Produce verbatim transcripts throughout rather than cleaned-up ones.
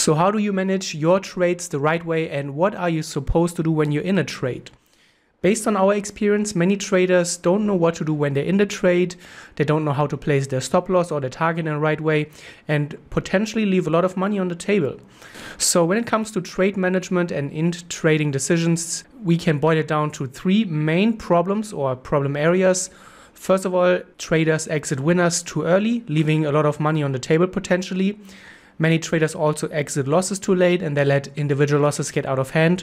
So how do you manage your trades the right way, and what are you supposed to do when you're in a trade? Based on our experience, many traders don't know what to do when they're in the trade. They don't know how to place their stop loss or their target in the right way, and potentially leave a lot of money on the table. So when it comes to trade management and in trading decisions, we can boil it down to three main problems or problem areas. First of all, traders exit winners too early, leaving a lot of money on the table potentially. Many traders also exit losses too late, and they let individual losses get out of hand.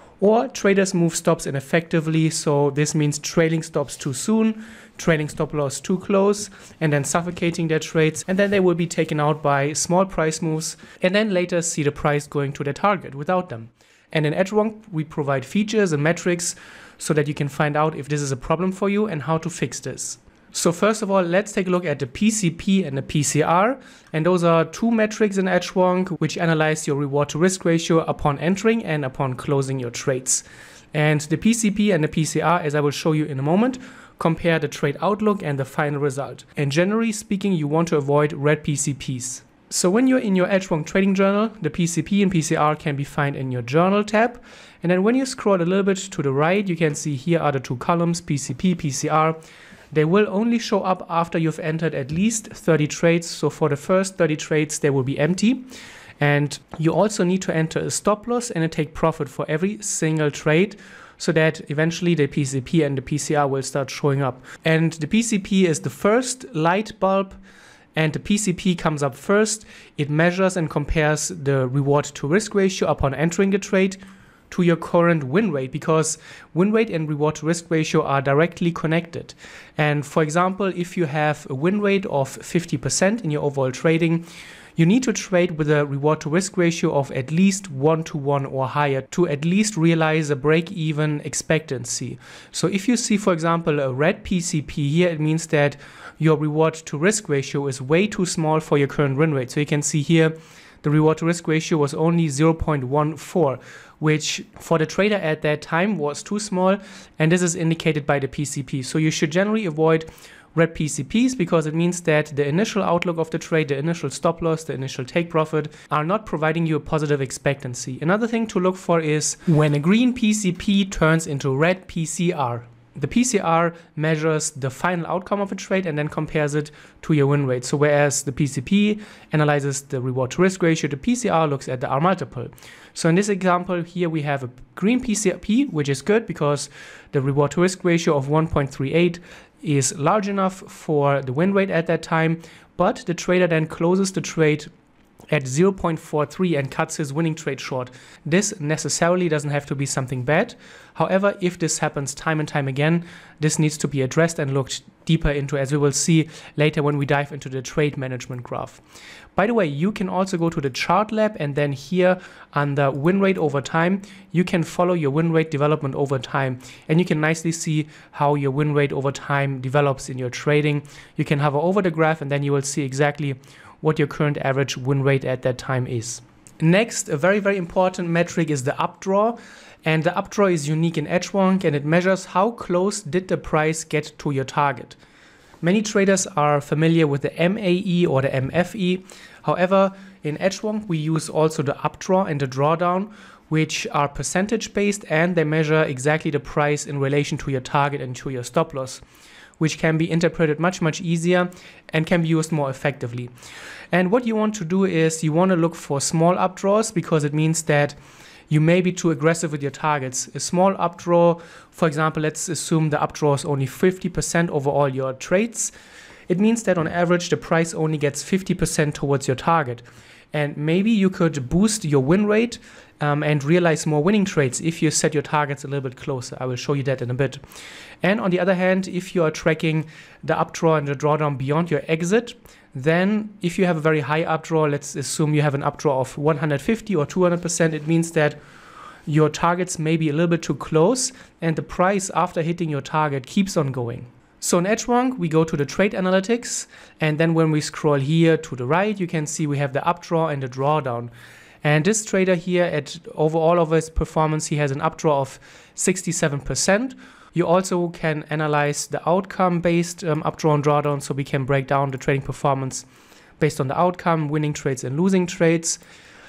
Or traders move stops ineffectively, so this means trailing stops too soon, trailing stop loss too close, and then suffocating their trades, and then they will be taken out by small price moves, and then later see the price going to their target without them. And in Edgewonk, we provide features and metrics so that you can find out if this is a problem for you and how to fix this. So first of all, let's take a look at the P C P and the P C R. And those are two metrics in Edgewonk which analyze your reward to risk ratio upon entering and upon closing your trades. And the P C P and the P C R, as I will show you in a moment, compare the trade outlook and the final result. And generally speaking, you want to avoid red P C Ps. So when you're in your Edgewonk trading journal, the P C P and P C R can be found in your journal tab. And then when you scroll a little bit to the right, you can see here are the two columns, P C P, P C R. They will only show up after you've entered at least thirty trades. So for the first thirty trades, they will be empty. And you also need to enter a stop loss and a take profit for every single trade, so that eventually the P C P and the P C R will start showing up. And the P C P is the first light bulb, and the P C P comes up first. It measures and compares the reward to risk ratio upon entering the trade to your current win rate, because win rate and reward to risk ratio are directly connected. And for example, if you have a win rate of fifty percent in your overall trading, you need to trade with a reward to risk ratio of at least one to one or higher to at least realize a break-even expectancy. So if you see, for example, a red P C P here, it means that your reward to risk ratio is way too small for your current win rate. So you can see here, the reward to risk ratio was only zero point one four, which for the trader at that time was too small, and this is indicated by the P C P. So you should generally avoid red P C Ps, because it means that the initial outlook of the trade, the initial stop loss, the initial take profit are not providing you a positive expectancy. Another thing to look for is when a green P C P turns into red P C R. The P C R measures the final outcome of a trade and then compares it to your win rate. So whereas the P C P analyzes the reward to risk ratio, the P C R looks at the R multiple. So in this example here, we have a green P C P, which is good because the reward to risk ratio of one point three eight is large enough for the win rate at that time, but the trader then closes the trade at zero point four three and cuts his winning trade short. This necessarily doesn't have to be something bad. However, if this happens time and time again, this needs to be addressed and looked deeper into, as we will see later when we dive into the trade management graph. By the way, you can also go to the chart lab, and then here under win rate over time, you can follow your win rate development over time, and you can nicely see how your win rate over time develops in your trading. You can hover over the graph, and then you will see exactly what your current average win rate at that time is. Next, a very, very important metric is the updraw. And the updraw is unique in Edgewonk, and it measures how close did the price get to your target. Many traders are familiar with the M A E or the M F E. However, in Edgewonk, we use also the updraw and the drawdown, which are percentage based, and they measure exactly the price in relation to your target and to your stop loss, which can be interpreted much, much easier and can be used more effectively. And what you want to do is you want to look for small updraws, because it means that you may be too aggressive with your targets. A small updraw, for example, let's assume the updraw is only fifty percent over all your trades. It means that on average, the price only gets fifty percent towards your target. And maybe you could boost your win rate um, and realize more winning trades if you set your targets a little bit closer. I will show you that in a bit. And on the other hand, if you are tracking the updraw and the drawdown beyond your exit, then if you have a very high updraw, let's assume you have an updraw of one hundred fifty or two hundred percent, it means that your targets may be a little bit too close, and the price after hitting your target keeps on going. So in Edgewonk, we go to the trade analytics, and then when we scroll here to the right, you can see we have the updraw and the drawdown. And this trader here, at overall of his performance, he has an updraw of sixty-seven percent. You also can analyze the outcome-based um, updraw and drawdown, so we can break down the trading performance based on the outcome, winning trades and losing trades.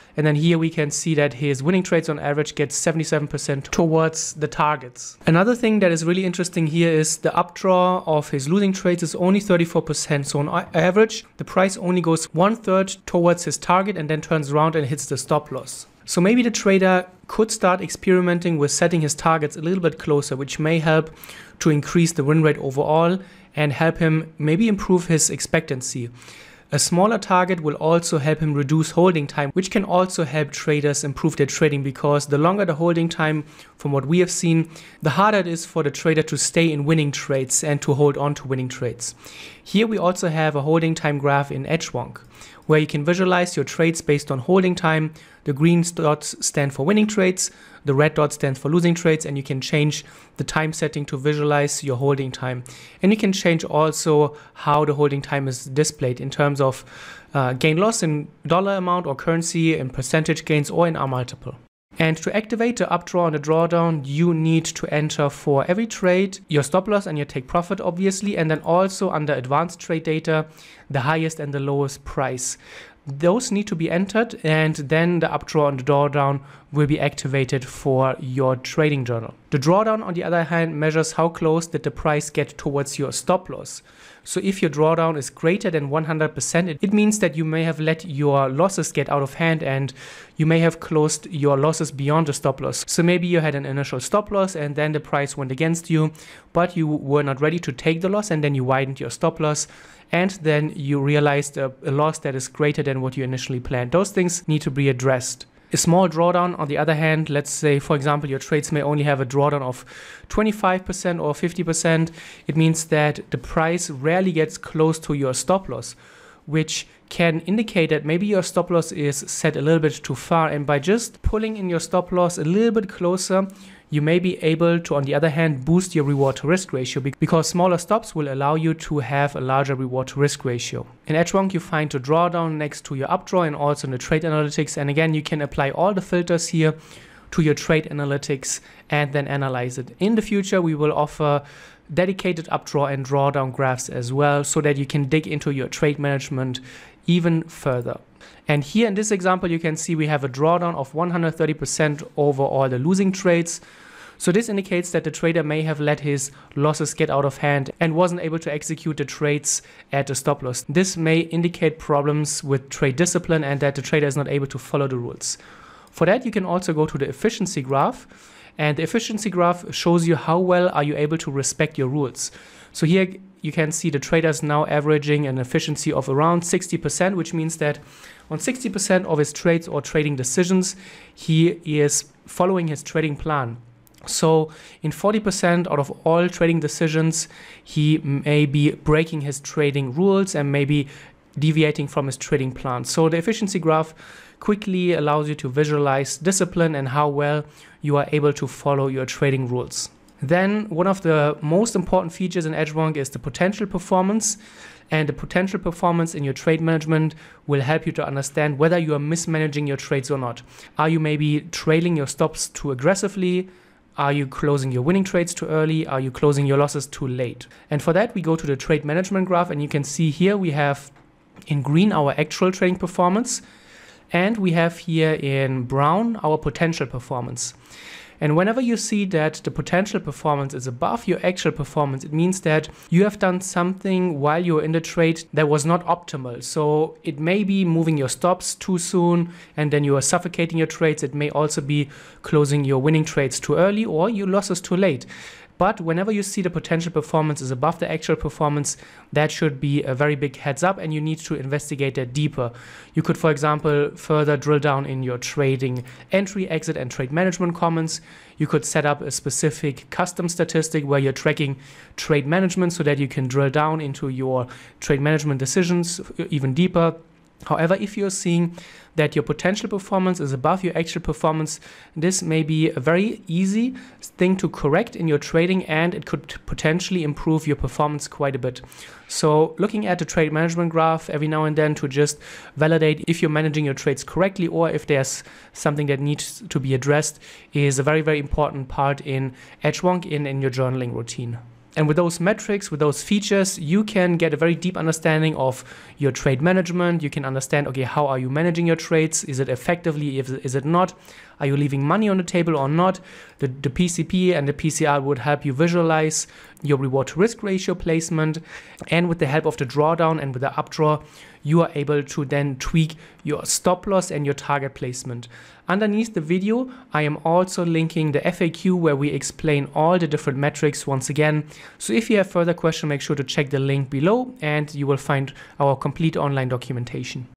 And then here we can see that his winning trades on average get seventy-seven percent towards the targets. Another thing that is really interesting here is the updraw of his losing trades is only thirty-four percent. So on average, the price only goes one third towards his target and then turns around and hits the stop loss. So maybe the trader could start experimenting with setting his targets a little bit closer, which may help to increase the win rate overall and help him maybe improve his expectancy. A smaller target will also help him reduce holding time, which can also help traders improve their trading, because the longer the holding time, from what we have seen, the harder it is for the trader to stay in winning trades and to hold on to winning trades. Here we also have a holding time graph in Edgewonk, where you can visualize your trades based on holding time. The green dots stand for winning trades, the red dot stands for losing trades, and you can change the time setting to visualize your holding time. And you can change also how the holding time is displayed in terms of uh, gain loss in dollar amount or currency, in percentage gains, or in R multiple. And to activate the updraw and the drawdown, you need to enter for every trade your stop loss and your take profit, obviously, and then also under advanced trade data, the highest and the lowest price. Those need to be entered, and then the updraw and the drawdown will be activated for your trading journal. The drawdown, on the other hand, measures how close did the price get towards your stop loss. So if your drawdown is greater than one hundred percent, it means that you may have let your losses get out of hand and you may have closed your losses beyond the stop loss. So maybe you had an initial stop loss and then the price went against you, but you were not ready to take the loss, and then you widened your stop loss, and then you realized a, a loss that is greater than what you initially planned. Those things need to be addressed. A small drawdown, on the other hand, let's say, for example, your trades may only have a drawdown of twenty-five percent or fifty percent. It means that the price rarely gets close to your stop loss, which can indicate that maybe your stop loss is set a little bit too far. And by just pulling in your stop loss a little bit closer, you may be able to, on the other hand, boost your reward to risk ratio, because smaller stops will allow you to have a larger reward to risk ratio. In Edgewonk, you find the drawdown next to your updraw and also in the trade analytics. And again, you can apply all the filters here to your trade analytics and then analyze it. In the future, we will offer dedicated updraw and drawdown graphs as well, so that you can dig into your trade management even further. And here in this example, you can see we have a drawdown of one hundred thirty percent over all the losing trades. So this indicates that the trader may have let his losses get out of hand and wasn't able to execute the trades at the stop loss. This may indicate problems with trade discipline and that the trader is not able to follow the rules. For that, you can also go to the efficiency graph, and the efficiency graph shows you how well are you able to respect your rules. So here you can see the trader is now averaging an efficiency of around sixty percent, which means that on sixty percent of his trades or trading decisions, he is following his trading plan. So in forty percent out of all trading decisions, he may be breaking his trading rules and maybe deviating from his trading plan. So the efficiency graph quickly allows you to visualize discipline and how well you are able to follow your trading rules. Then one of the most important features in Edgewonk is the potential performance. And the potential performance in your trade management will help you to understand whether you are mismanaging your trades or not. Are you maybe trailing your stops too aggressively? Are you closing your winning trades too early? Are you closing your losses too late? And for that, we go to the trade management graph, and you can see here we have in green our actual trading performance, and we have here in brown our potential performance. And whenever you see that the potential performance is above your actual performance, it means that you have done something while you're in the trade that was not optimal. So it may be moving your stops too soon and then you are suffocating your trades. It may also be closing your winning trades too early or your losses too late. But whenever you see the potential performance is above the actual performance, that should be a very big heads up, and you need to investigate that deeper. You could, for example, further drill down in your trading entry, exit, and trade management comments. You could set up a specific custom statistic where you're tracking trade management so that you can drill down into your trade management decisions even deeper. However, if you're seeing that your potential performance is above your actual performance, this may be a very easy thing to correct in your trading, and it could potentially improve your performance quite a bit. So looking at the trade management graph every now and then to just validate if you're managing your trades correctly or if there's something that needs to be addressed is a very, very important part in Edgewonk in, in your journaling routine. And with those metrics, with those features, you can get a very deep understanding of your trade management. You can understand, okay, how are you managing your trades? Is it effectively? If, is it not? Are you leaving money on the table or not? The, the P C P and the P C R would help you visualize your reward to risk ratio placement. And with the help of the drawdown and with the updraw, you are able to then tweak your stop loss and your target placement. Underneath the video, I am also linking the F A Q where we explain all the different metrics once again. So if you have further questions, make sure to check the link below and you will find our complete online documentation.